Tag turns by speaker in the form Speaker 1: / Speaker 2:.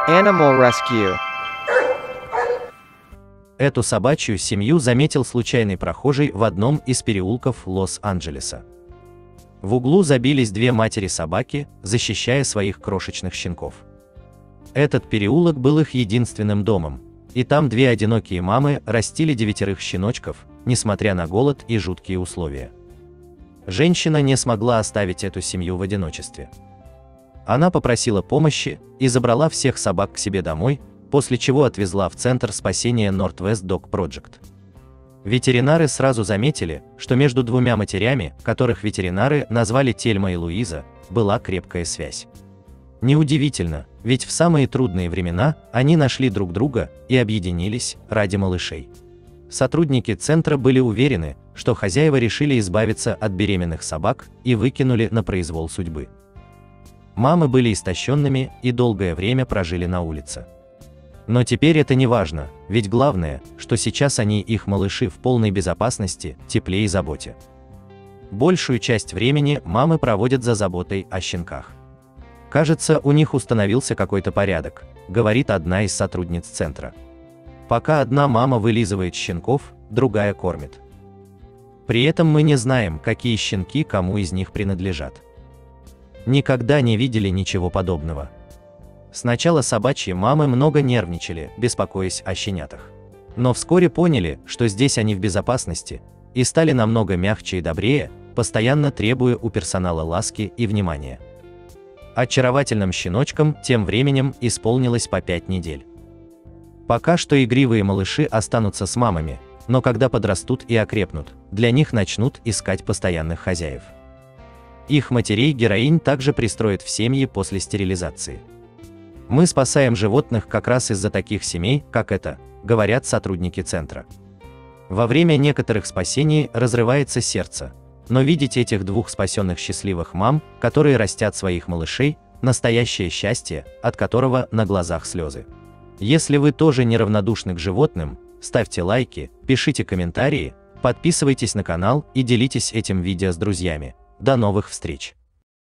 Speaker 1: Animal Rescue.
Speaker 2: Эту собачью семью заметил случайный прохожий в одном из переулков Лос-Анджелеса. В углу забились две матери-собаки, защищая своих крошечных щенков. Этот переулок был их единственным домом, и там две одинокие мамы растили 9 щеночков, несмотря на голод и жуткие условия. Женщина не смогла оставить эту семью в одиночестве. Она попросила помощи и забрала всех собак к себе домой, после чего отвезла в Центр спасения Northwest Dog Project. Ветеринары сразу заметили, что между двумя матерями, которых ветеринары назвали Тельма и Луиза, была крепкая связь. Неудивительно, ведь в самые трудные времена они нашли друг друга и объединились ради малышей. Сотрудники центра были уверены, что хозяева решили избавиться от беременных собак и выкинули на произвол судьбы. Мамы были истощенными и долгое время прожили на улице. Но теперь это не важно, ведь главное, что сейчас они и их малыши в полной безопасности, тепле и заботе. Большую часть времени мамы проводят за заботой о щенках. Кажется, у них установился какой-то порядок, говорит одна из сотрудниц центра. Пока одна мама вылизывает щенков, другая кормит. При этом мы не знаем, какие щенки кому из них принадлежат. Никогда не видели ничего подобного. Сначала собачьи мамы много нервничали, беспокоясь о щенятах. Но вскоре поняли, что здесь они в безопасности, и стали намного мягче и добрее, постоянно требуя у персонала ласки и внимания. Очаровательным щеночкам тем временем исполнилось по 5 недель. Пока что игривые малыши останутся с мамами, но когда подрастут и окрепнут, для них начнут искать постоянных хозяев. Их матерей-героинь также пристроят в семьи после стерилизации. Мы спасаем животных как раз из-за таких семей, как это, говорят сотрудники центра. Во время некоторых спасений разрывается сердце, но видеть этих двух спасенных счастливых мам, которые растят своих малышей, настоящее счастье, от которого на глазах слезы. Если вы тоже неравнодушны к животным, ставьте лайки, пишите комментарии, подписывайтесь на канал и делитесь этим видео с друзьями. До новых встреч!